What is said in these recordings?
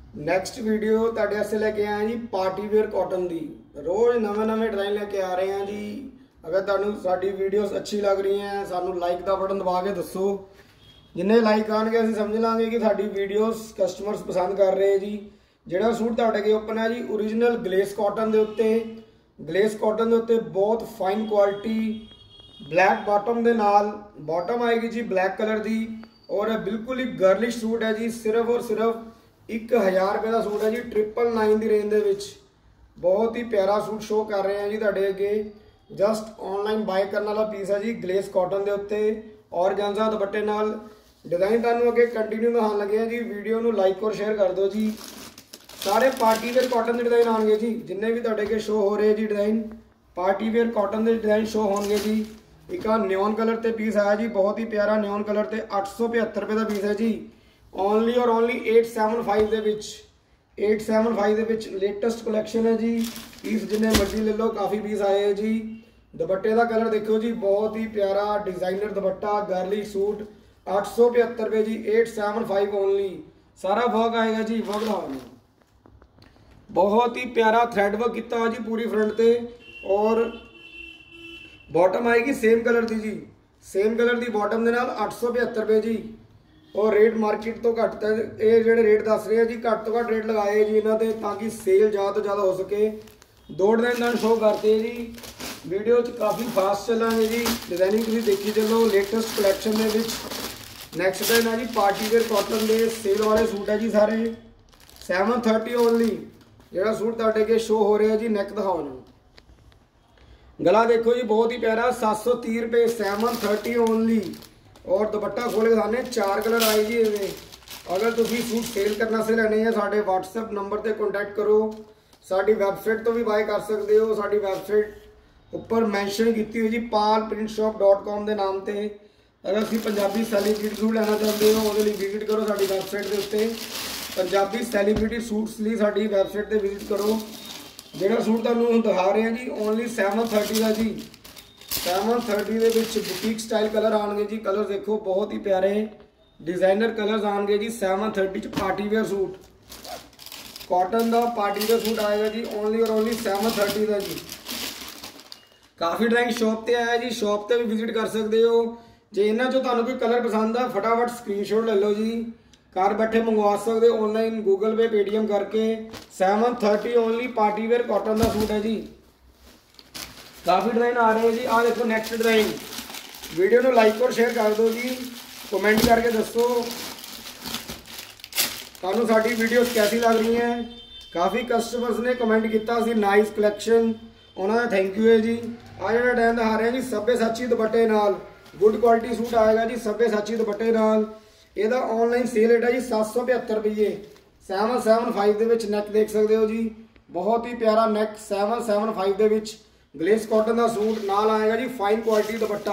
Next video तुहाडे वास्ते लैके आए जी पार्टी वेयर कॉटन की। रोज़ नवे नवे डिज़ाइन लैके आ रहे हैं जी। अगर तुहानू साडी वीडियोस अच्छी लग रही हैं सानू लाइक का बटन दबा के दसो। जिन्ने लाइक आएंगे असीं समझ लांगे कि साडी वीडियोस कस्टमर्स पसंद कर रहे हैं जी। जिहड़ा सूट तुहाडे अगे ओपन है जी ओरिजिनल ग्लेस कॉटन के उत्ते, ग्लेस कॉटन के उत्ते बहुत फाइन क्वालिटी ब्लैक बॉटम के नाल बॉटम आएगी जी ब्लैक कलर की और बिल्कुल ही गर्लिश सूट है जी। सिर्फ और सिर्फ 1000 रुपये का सूट है जी 999 की रेंज के। बहुत ही प्यारा सूट शो कर रहे हैं जी तुहाडे अगे। जस्ट ऑनलाइन बाय करने वाला पीस है जी ग्लेस कॉटन के उत्ते और ऑर्गेन्जा दुपट्टे नाल। डिज़ाइन तुहानू अगे कंटिन्यू दिखाने लगे हैं जी। वीडियो नू लाइक और शेयर कर दो जी। सारे पार्टी वेयर कॉटन के डिज़ाइन आएंगे जी। जिन्ने भी तुहाडे अगे शो हो रहे जी डिज़ाइन पार्टी वेयर कॉटन के डिज़ाइन शो होंगे जी। एक न्योन कलर ते पीस आया जी, बहुत ही प्यारा न्योन कलर ते 875 रुपये का पीस है जी। ओनली और ओनली 875 दे विच 875 दे विच लेटेस्ट कलैक्शन है जी। पीस जिन्ने मर्जी ले लो, काफ़ी पीस आए हैं जी। दुपट्टे का कलर देखो जी, बहुत ही प्यारा डिजाइनर दुपट्टा गर्ली सूट 875 रुपये जी। 875 ओनली। सारा वर्क आएगा जी, वर्क लगाने बहुत ही प्यारा थ्रेड वर्क किया जी पूरी फ्रंट पे और बॉटम आएगी सेम कलर की जी। सेम कलर की बॉटम के नाल 875 रुपये जी। और रेट मार्केट तो घट तक ये जो रेट दस रहे हैं जी घट तो घट रेट लगाए जी इन्होंने ताकि सेल ज़्यादा तो ज़्यादा हो सके। दो डिज़ाइन शो करते हैं जी। वीडियो काफ़ी फास्ट चलेंगे जी। डिजाइनिंग तुम देखी चलो लेटेस्ट कलैक्शन के। नैक्सट डिजाइन है जी पार्टी वेयर कॉटन के सेल वाले सूट है जी सारे 730 ओनली। जो सूट तुहाडे अगे शो हो रहा है जी नैक दिखाओ ना। गला देखो जी, बहुत ही प्यारा 730 रुपये 730 ओनली। और दुपट्टा खोल के दिखाने 4 कलर आए जी इवें। अगर तुम सूट सेल करने से लेने हैं साढ़े व्हाट्सएप नंबर पर कॉन्टैक्ट करो। साड़ी वैबसाइट तो भी बाय कर सकते हो। साड़ी वैबसाइट उपर मैंशन की हुई जी palprintshop.com के नाम से। अगर तुम पंजाबी सैलीब्रिटी सूट लेना चाहते हो वो विजिट करो साड़ी वैबसाइट के उत्ते। पंजाबी सैलीब्रिटी सूट्स लिए साड़ी वैबसाइट पर विजिट करो। जो सूट तुहानू दिखा रहे हैं जी ओनली 730 का जी। 730 के बुटीक स्टाइल कलर आएंगे जी। कलर देखो बहुत ही प्यारे डिजाइनर कलर्स आएंगे जी। 730 पार्टी वेयर सूट कॉटन का पार्टी वेयर सूट आएगा जी ओनली और ओनली 730 का जी। काफ़ी डिजाइन शॉप पर आया जी, शॉप पर भी विजिट कर सकते हो। जो इन्होंने जो तुहानू कोई कलर पसंद है फटाफट स्क्रीनशॉट ले लो जी। घर बैठे मंगवा सकते हो ऑनलाइन गूगल पे पेटीएम करके। 730 ओनली पार्टी वेयर कॉटन का सूट है जी। काफ़ी डिज़ाइन आ रहे हैं जी। आ देखो नैक्सट डिज़ाइन। वीडियो को लाइक और शेयर कर दो जी। कमेंट करके दसो तुहानू साडी वीडियोस कैसी लग रही हैं। काफ़ी कस्टमर्स ने कमेंट किया सी नाइस कलैक्शन, उन्होंने थैंक यू है जी। आ जो डिजाइन दिखा रहे हैं जी सब्यसाची दुपट्टे नाल गुड क्वालिटी सूट आएगा जी सब्यसाची दुपट्टे नाल। ਇਹਦਾ ऑनलाइन सेल रेट है जी 775 रुपये। 775 ਦੇ ਵਿੱਚ ਨੈਕ देख सकते हो जी। बहुत ही प्यारा नैक 775 ਦੇ ਵਿੱਚ ग्लेस कॉटन का सूट नाल आएगा जी फाइन क्वालिटी दुपट्टा।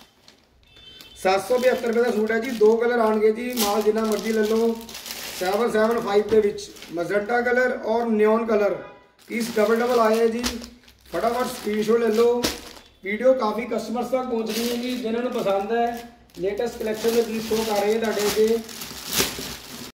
775 रुपये का सूट है जी। 2 कलर आएंगे जी, माल जिन्ना मर्जी ले लो। 775 के विच मजेंटा कलर और neon colour piece double double आए हैं जी। फटाफट स्क्रीनशॉट ले लो। वीडियो काफ़ी कस्टमर्स तक पहुँच रही है जी। जिन्होंने पसंद है लेटेस्ट कलैक्शन में पीस शो कर रहे हैं तुहाडे अगे।